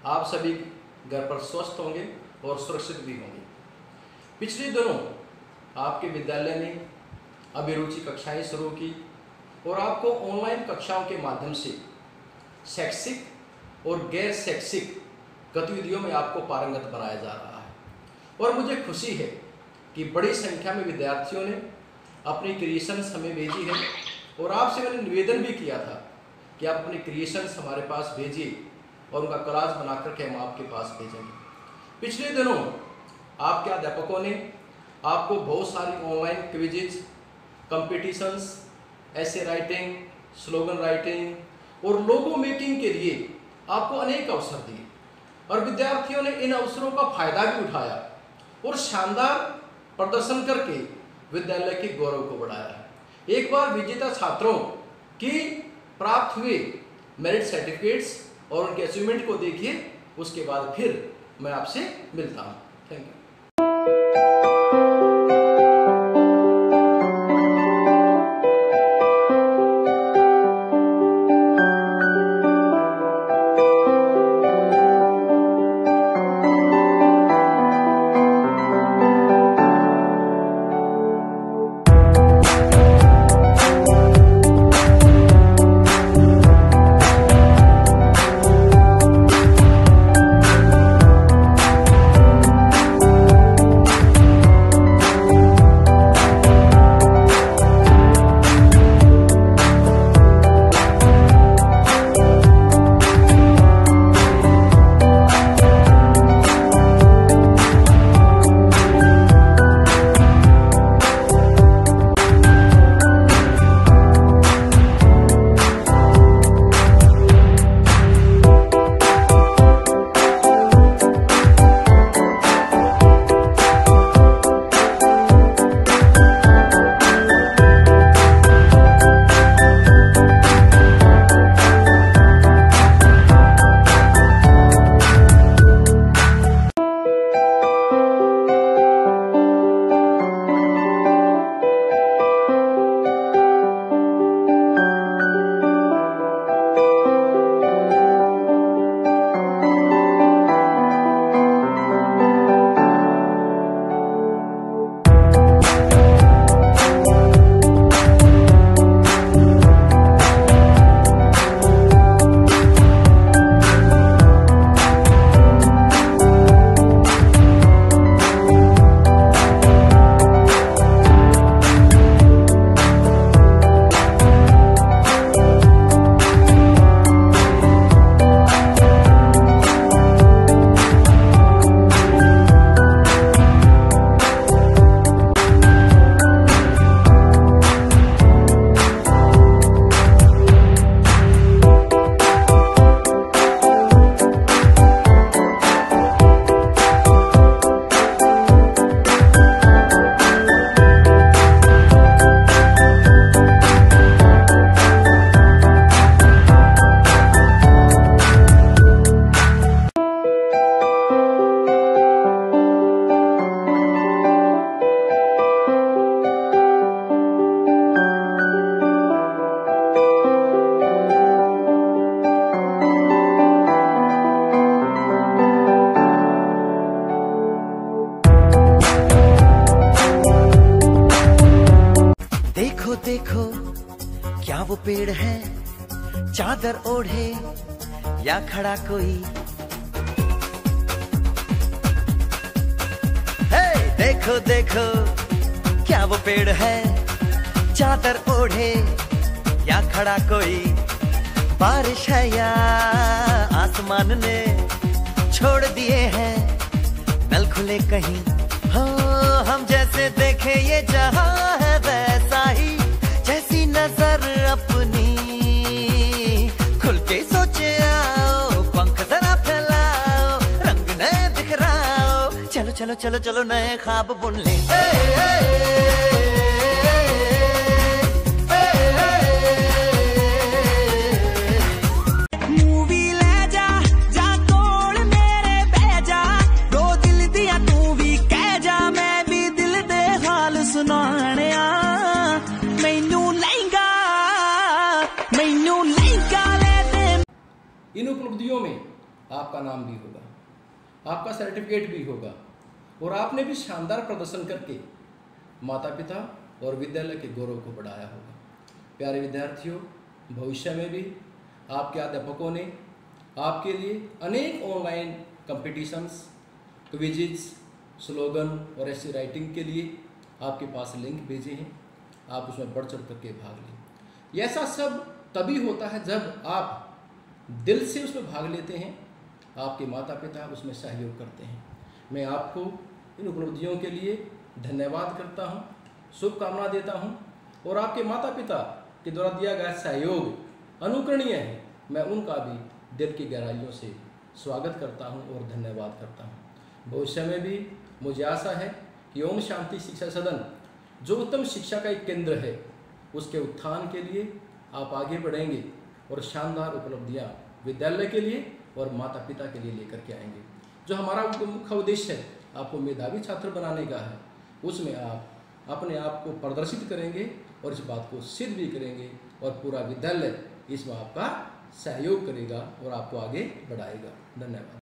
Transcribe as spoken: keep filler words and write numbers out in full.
आप सभी घर पर स्वस्थ होंगे और सुरक्षित भी होंगे। पिछले दिनों आपके विद्यालय ने अभिरुचि कक्षाएं शुरू की और आपको ऑनलाइन कक्षाओं के माध्यम से शैक्षिक और गैर शैक्षिक गतिविधियों में आपको पारंगत बनाया जा रहा है। और मुझे खुशी है कि बड़ी संख्या में विद्यार्थियों ने अपनी क्रिएशंस हमें भेजी है और आपसे मैंने निवेदन भी किया था कि आप अपने क्रिएशंस हमारे पास भेजिए और उनका कोलाज बना करके हम आपके पास भेजेंगे। पिछले दिनों आपके अध्यापकों ने आपको बहुत सारी ऑनलाइन क्विजेज, कंपटीशंस, ऐसे राइटिंग, स्लोगन राइटिंग और लोगो मेकिंग के लिए आपको अनेक अवसर दिए और विद्यार्थियों ने इन अवसरों का फायदा भी उठाया और शानदार प्रदर्शन करके विद्यालय के गौरव को बढ़ाया है। एक बार विजेता छात्रों की प्राप्त हुए मेरिट सर्टिफिकेट्स और उनके अचीवमेंट को देखिए, उसके बाद फिर मैं आपसे मिलता हूँ। Thank you. देखो क्या वो पेड़ है, चादर ओढ़े या खड़ा कोई। हे देखो देखो क्या वो पेड़ है, चादर ओढ़े या खड़ा कोई। बारिश है या आसमान ने छोड़ दिए हैं नल खुले कहीं। हो हम जैसे देखे ये जहां है वैसा ही, जैसी नजर अपनी खुल के सोचे आओ। पंख जरा फैलाओ, रंग नए बिखराओ। चलो चलो चलो चलो नए ख्वाब बुन ले। ए, ए, ए, इन उपलब्धियों में आपका नाम भी होगा, आपका सर्टिफिकेट भी होगा और आपने भी शानदार प्रदर्शन करके माता पिता और विद्यालय के गौरव को बढ़ाया होगा। प्यारे विद्यार्थियों, भविष्य में भी आपके अध्यापकों ने आपके लिए अनेक ऑनलाइन कंपटीशंस, क्विज़, स्लोगन और ऐसी राइटिंग के लिए आपके पास लिंक भेजे हैं। आप उसमें बढ़ चढ़ करके भाग लें। ये ऐसा सब तभी होता है जब आप दिल से उसमें भाग लेते हैं, आपके माता पिता उसमें सहयोग करते हैं। मैं आपको इन उपलब्धियों के लिए धन्यवाद करता हूँ, शुभकामना देता हूँ और आपके माता पिता के द्वारा दिया गया सहयोग अनुकरणीय है। मैं उनका भी दिल की गहराइयों से स्वागत करता हूँ और धन्यवाद करता हूँ। भविष्य में भी मुझे आशा है कि ओम शांति शिक्षा सदन जो उत्तम शिक्षा का एक केंद्र है, उसके उत्थान के लिए आप आगे बढ़ेंगे और शानदार उपलब्धियाँ विद्यालय के लिए और माता पिता के लिए लेकर के आएंगे। जो हमारा मुख्य उद्देश्य है आपको मेधावी छात्र बनाने का है, उसमें आप अपने आप को प्रदर्शित करेंगे और इस बात को सिद्ध भी करेंगे और पूरा विद्यालय इसमें आपका सहयोग करेगा और आपको आगे बढ़ाएगा। धन्यवाद।